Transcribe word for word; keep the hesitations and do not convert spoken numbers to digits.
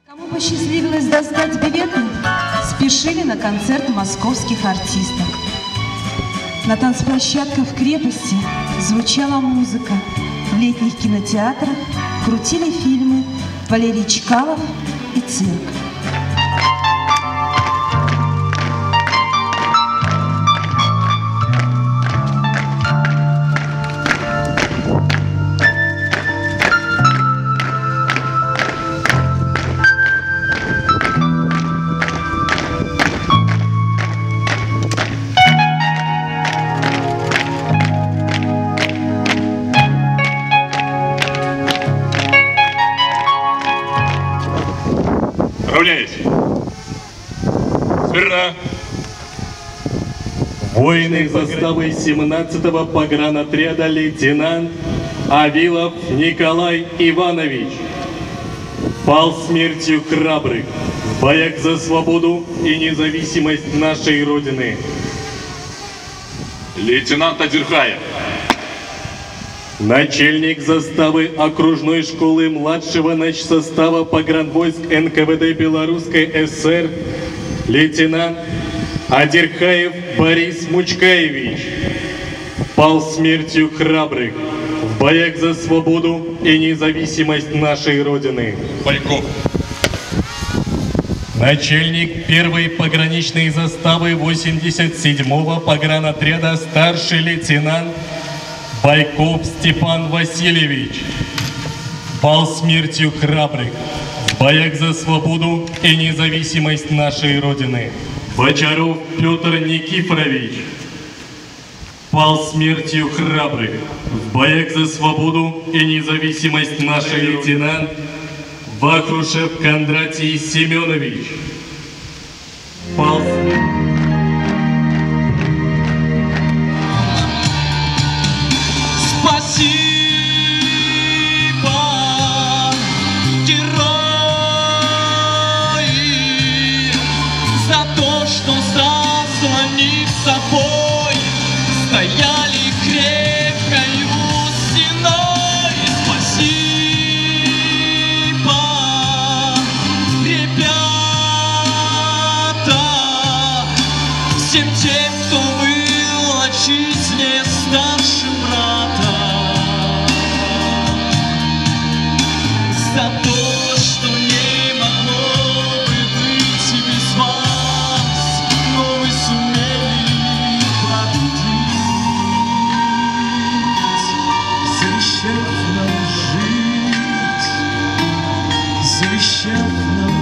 Кому посчастливилось достать билеты, спешили на концерт московских артистов. На танцплощадках в крепости звучала музыка. В летних кинотеатрах крутили фильмы Валерий Чкалов и цирк. Равняйсь. Смирно. Воины заставы семнадцатого погранотряда лейтенант Авилов Николай Иванович пал смертью храбрых в боях за свободу и независимость нашей Родины. Лейтенант Адирхаев. Начальник заставы окружной школы младшего начсостава погранвойск эн ка вэ дэ Белорусской ССР лейтенант Адирхаев Борис Мучкаевич пал смертью храбрых в боях за свободу и независимость нашей Родины. Байков. Начальник первой пограничной заставы восемьдесят седьмого погранотряда старший лейтенант Байков Степан Васильевич пал смертью храбрых в боях за свободу и независимость нашей Родины. Бочаров Петр Никифорович пал смертью храбрых в боях за свободу и независимость нашей Родины. Лейтенант Вахрушев Кондратий Семенович пал смертью. Что заслонив собой стояли крепкою стеной. Спасибо, ребята, всем тем, кто был отчизне старшим братом, за то, что не могло бы быть без вас. Завещав нам